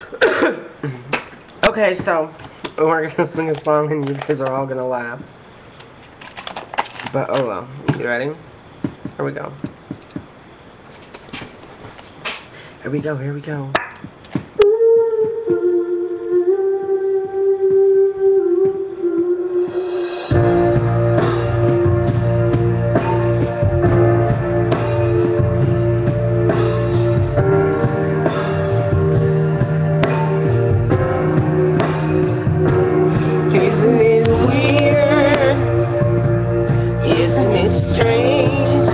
Okay, so we're gonna sing a song and you guys are all gonna laugh. But oh well. You ready? Here we go. Here we go, here we go. Isn't it weird? Isn't it strange?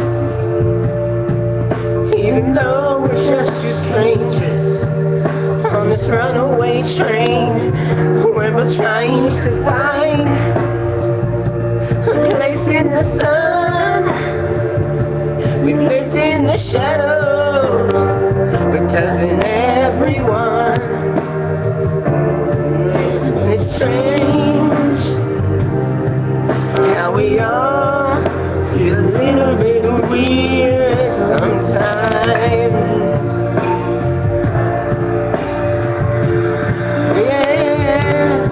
Even though we're just two strangers on this runaway train, we're both trying to find a place in the sun. We lived in the shadows, but doesn't everyone? Isn't it strange how we all feel a little bit weird sometimes? Yeah,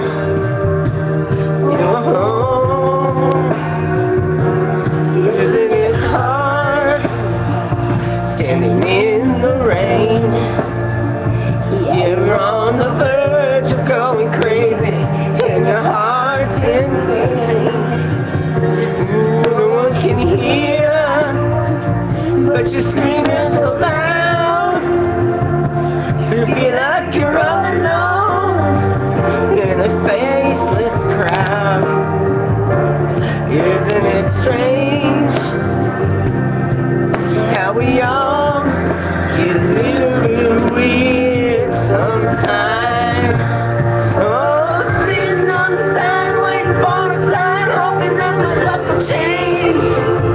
isn't it hard standing in the rain? Yeah, we're on the verge of going crazy, and your heart's insane. No one can hear, but you're screaming so loud. You feel like you're all alone in a faceless crowd. Isn't it strange how we all get a little bit weird sometimes? Oh, sitting on the side, waiting for a sign, hoping that my luck will change.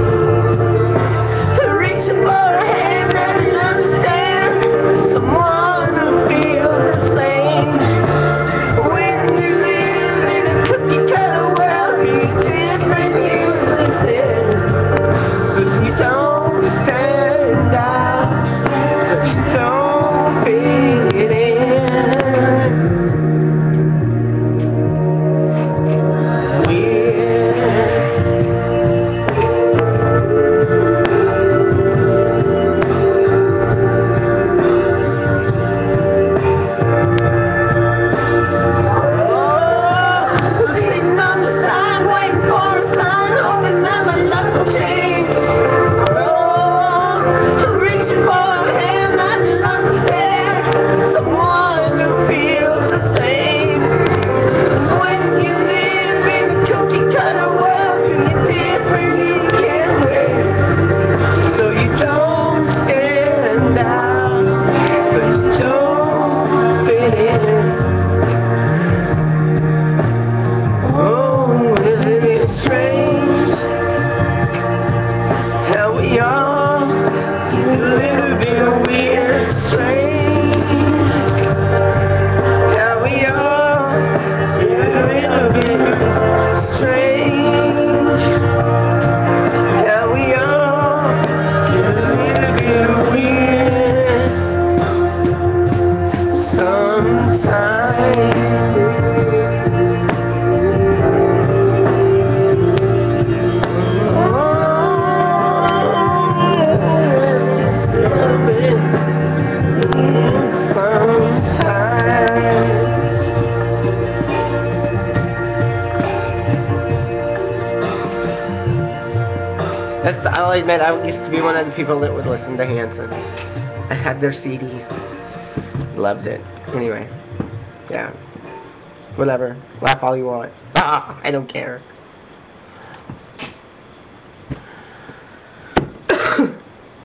Reaching for a hand that can understand someone who feels the same. When you live in a cookie-cutter world, be different, useless, but you don't stand out, but you don't fit in. I'll admit, I used to be one of the people that would listen to Hanson. I had their CD. Loved it. Anyway, yeah. Whatever. Laugh all you want. I don't care.